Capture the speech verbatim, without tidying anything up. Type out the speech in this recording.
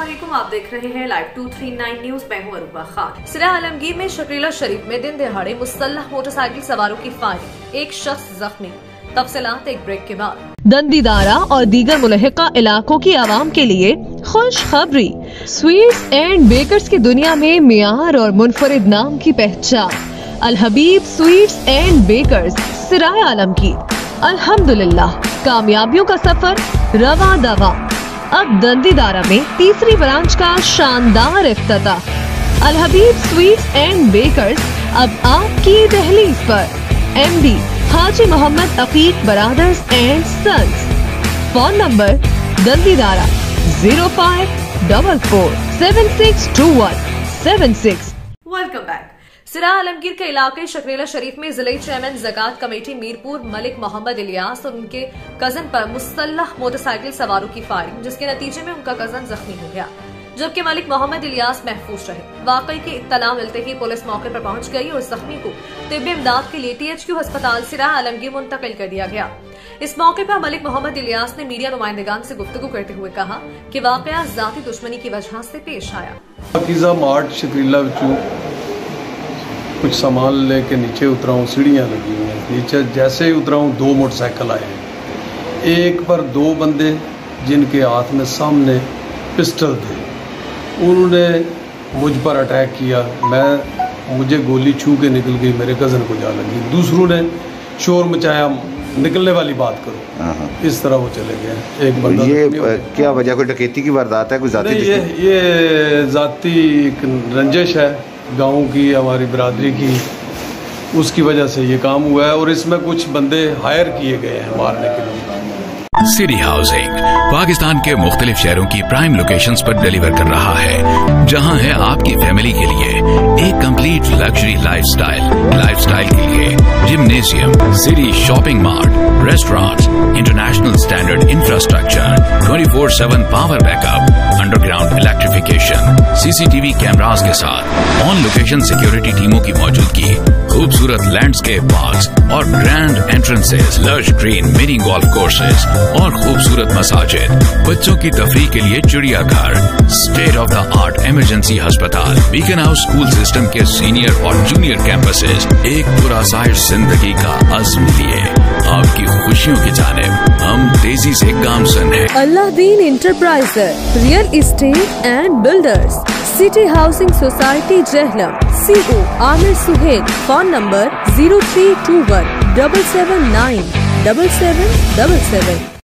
अस्सलामुअलैकुम, आप देख रहे हैं live two three nine news. मैं हूं अरूबा खान। सिरा आलमगीर में शकीला शरीफ में दिन दिहाड़े मुसल्लह मोटरसाइकिल सवारों की फायरिंग, एक शख्स जख्मी। तफसीलात एक ब्रेक के बाद। दंदीदारा और दीगर मुलहिका इलाकों की आवाम के लिए खुशखबरी। स्वीट्स एंड बेकर्स की दुनिया में मियार और मुनफरिद नाम की पहचान। Al Habib sweets and bakers, Sarai Alamgir. अल्हम्दुलिल्लाह, कामयाबियों का सफर रवा दवा। अब दंदीदारा में तीसरी ब्रांच का शानदार इफ्तिताह। Al Habib sweets and bakers अब आपकी दहलीज पर। MD Haji Mohammad Aqeeq brothers and sons. Phone number दंदीदारा zero five double four seven six two one seven six. Welcome back. Sarai Alamgir के इलाके शकीला शरीफ में जिले चेयरमैन ज़कात कमेटी मीरपुर मलिक मोहम्मद इलियास और उनके कजन पर मुसल्लह मोटरसाइकिल सवारों की फायरिंग, जिसके नतीजे में उनका कजन जख्मी हो गया, जबकि मलिक मोहम्मद इलियास महफूज रहे। वाकई की इत्तला मिलते ही पुलिस मौके पर पहुंच गई और जख्मी को तिब्बी इमदाद के लिए टीएचक्यू अस्पताल सिरा आलमगीर मुंतकिल कर दिया गया। इस मौके पर मलिक मोहम्मद इलियास ने मीडिया नुमाइंदगान से गुफ्तगू करते हुए कहा कि वाकया जाती दुश्मनी की वजह से पेश आया। कुछ सामान लेके नीचे उतरा हूँ, सीढ़ियाँ लगी हुई हैं। नीचे जैसे ही उतरा हूँ, दो मोटरसाइकिल आए हैं। एक पर दो बंदे जिनके हाथ में सामने पिस्टल थे, उन्होंने मुझ पर अटैक किया। मैं मुझे गोली छू के निकल गई, मेरे कज़न को जा लगी। दूसरों ने शोर मचाया, निकलने वाली बात करो। इस तरह वो चले गए। एक बंदा ये क्या वजह, कोई डकैती की वारदात है, कोई जाती? ये ये जाती एक रंजिश है गाँव की, हमारी बरादरी की, उसकी वजह से ये काम हुआ है। और इसमें कुछ बंदे हायर किए गए हैं मारने के लिए। सिटी हाउसिंग पाकिस्तान के मुख्तलिफ शहरों की प्राइम लोकेशंस पर डिलीवर कर रहा है, जहां है आपकी फैमिली के लिए एक कंप्लीट लग्जरी लाइफस्टाइल। लाइफस्टाइल के लिए gymnasium, city shopping mart, restaurants, international standard infrastructure, twenty four seven power backup, underground electrification, CCTV cameras के साथ ऑन लोकेशन सिक्योरिटी टीमों की मौजूदगी, खूबसूरत लैंडस्केप पार्क्स और grand entrances, large green mini golf courses और खूबसूरत मसाजिद, बच्चों की तफरीह के लिए चिड़ियाघर, state of the art emergency अस्पताल, बीकन हाउस स्कूल सिस्टम के सीनियर और जूनियर कैंपसेस। एक पुरअसर जिंदगी का अज़्म लिए आपकी खुशियों की जानिब हम तेजी से गामज़न हैं। Aladdin enterprises, real estate and builders, city housing society Jhelum. CO Aamir Suhail. Phone number zero three two one double seven nine double seven double seven.